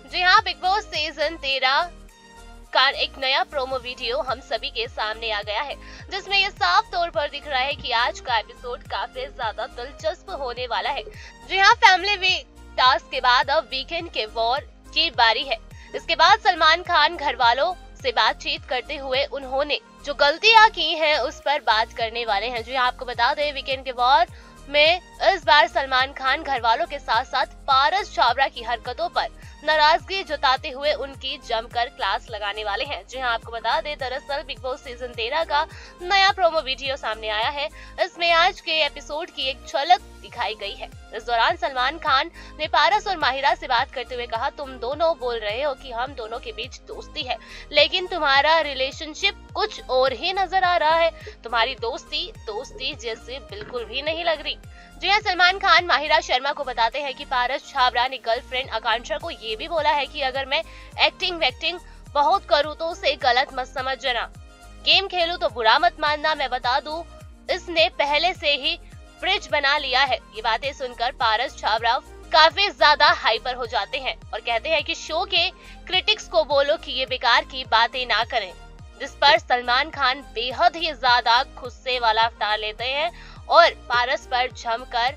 जी हाँ, big boss season 13 का एक नया प्रोमो वीडियो हम सभी के सामने आ गया है, जिसमें ये साफ तौर पर दिख रहा है कि आज का एपिसोड काफी ज्यादा दिलचस्प होने वाला है। जी हाँ, फैमिली वीक टास्क के बाद अब वीकेंड के वॉर की बारी है। इसके बाद सलमान खान घर वालों से बातचीत करते हुए उन्होंने जो गलतियां की हैं उस पर बात करने वाले हैं। जी हाँ, आपको बता दें, वीकेंड के वॉर में इस बार सलमान खान घर वालों के साथ साथ पारस छाबड़ा की हरकतों पर नाराजगी जताते हुए उनकी जमकर क्लास लगाने वाले हैं। जी हाँ, आपको बता दें, दरअसल बिग बॉस सीजन 13 का नया प्रोमो वीडियो सामने आया है। इसमें आज के एपिसोड की एक झलक दिखाई गई है। इस दौरान सलमान खान ने पारस और माहिरा से बात करते हुए कहा, तुम दोनों बोल रहे हो कि हम दोनों के बीच दोस्ती है, लेकिन तुम्हारा रिलेशनशिप कुछ और ही नजर आ रहा है। तुम्हारी दोस्ती जैसे बिल्कुल भी नहीं लग रही। जी हाँ, सलमान खान माहिरा शर्मा को बताते हैं कि पारस छाबड़ा ने गर्लफ्रेंड आकांक्षा को ये भी बोला है कि अगर मैं एक्टिंग बहुत करूँ तो उसे गलत मत समझना, गेम खेलूं तो बुरा मत मानना। मैं बता दूं, इसने पहले से ही ब्रिज बना लिया है। ये बातें सुनकर पारस छाबड़ा काफी ज्यादा हाइपर हो जाते हैं और कहते हैं कि शो के क्रिटिक्स को बोलो कि ये बेकार की बातें ना करें, जिस पर सलमान खान बेहद ही ज्यादा गुस्से वाला अवतार लेते हैं और पारस पर जमकर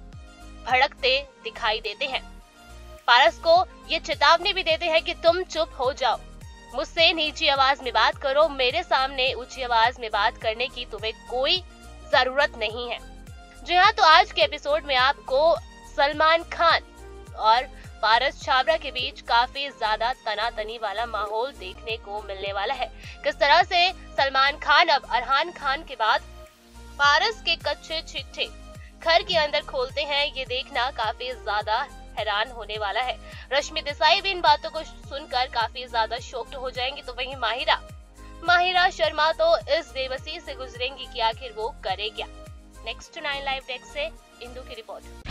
भड़कते दिखाई देते हैं। पारस को ये चेतावनी भी देते हैं कि तुम चुप हो जाओ, मुझसे नीची आवाज में बात करो, मेरे सामने ऊंची आवाज में बात करने की तुम्हें कोई जरूरत नहीं है। जी हाँ, तो आज के एपिसोड में आपको सलमान खान और पारस छाबड़ा के बीच काफी ज्यादा तनातनी वाला माहौल देखने को मिलने वाला है। किस तरह से सलमान खान अब अरहान खान के बाद पारस के कच्चे चिट्ठे घर के अंदर खोलते हैं, ये देखना काफी ज्यादा हैरान होने वाला है। रश्मि देसाई भी इन बातों को सुनकर काफी ज्यादा शॉक्ड हो जाएंगी। तो वहीं माहिरा शर्मा तो इस बेबसी से गुजरेंगी कि आखिर वो करे क्या। नेक्स्ट 9 लाइव डेस्क से इंदू की रिपोर्ट।